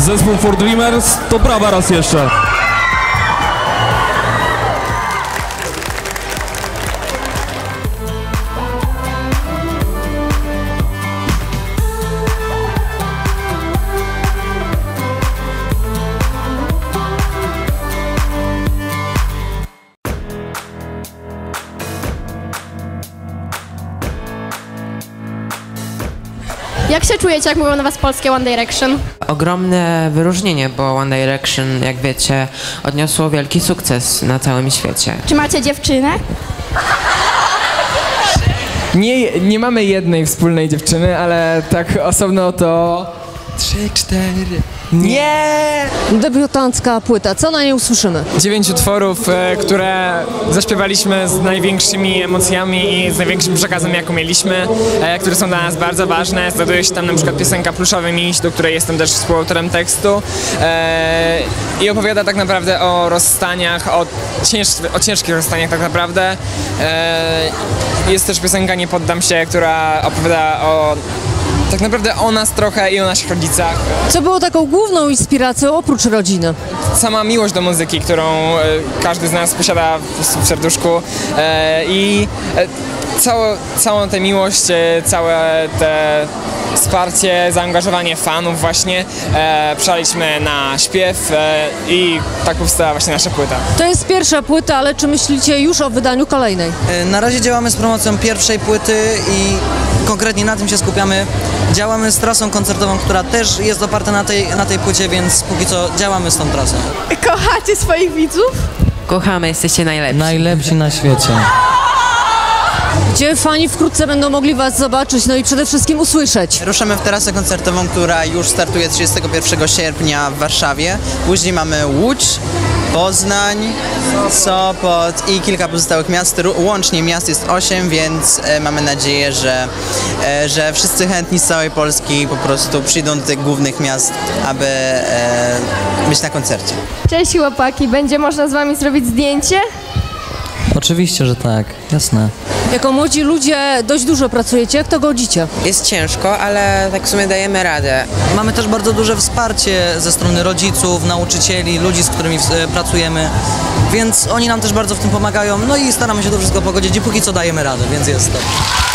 Zespół For Dreamers, to brawa raz jeszcze. Jak się czujecie, jak mówią na was polskie One Direction? Ogromne wyróżnienie, bo One Direction, jak wiecie, odniosło wielki sukces na całym świecie. Czy macie dziewczynę? Nie mamy jednej wspólnej dziewczyny, ale tak osobno to... 3, 4... Nie! Debiutancka płyta, co na niej usłyszymy? 9 utworów, które zaśpiewaliśmy z największymi emocjami i z największym przekazem, jaką mieliśmy, które są dla nas bardzo ważne. Znajduje się tam na przykład piosenka Pluszowy Miś, do której jestem też współautorem tekstu i opowiada tak naprawdę o rozstaniach, o ciężkich rozstaniach tak naprawdę. Jest też piosenka Nie poddam się, która opowiada tak naprawdę o nas trochę i o naszych rodzicach. Co było taką główną inspiracją oprócz rodziny? Sama miłość do muzyki, którą każdy z nas posiada w serduszku i całą tę miłość, całe te wsparcie, zaangażowanie fanów właśnie przelaliśmy na śpiew i tak powstała właśnie nasza płyta. To jest pierwsza płyta, ale czy myślicie już o wydaniu kolejnej? Na razie działamy z promocją pierwszej płyty i konkretnie na tym się skupiamy. Działamy z trasą koncertową, która też jest oparta na tej płycie, więc póki co działamy z tą trasą. Kochacie swoich widzów? Kochamy, jesteście najlepsi. Najlepsi na świecie. Gdzie fani wkrótce będą mogli was zobaczyć, no i przede wszystkim usłyszeć? Ruszamy w trasę koncertową, która już startuje 31 sierpnia w Warszawie. Później mamy Łódź, Poznań, Sopot i kilka pozostałych miast. Łącznie miast jest 8, więc mamy nadzieję, że wszyscy chętni z całej Polski po prostu przyjdą do tych głównych miast, aby być na koncercie. Cześć chłopaki, będzie można z wami zrobić zdjęcie? Oczywiście, że tak, jasne. Jako młodzi ludzie dość dużo pracujecie, jak to godzicie? Jest ciężko, ale tak w sumie dajemy radę. Mamy też bardzo duże wsparcie ze strony rodziców, nauczycieli, ludzi, z którymi pracujemy, więc oni nam też bardzo w tym pomagają, no i staramy się to wszystko pogodzić i póki co dajemy radę, więc jest to.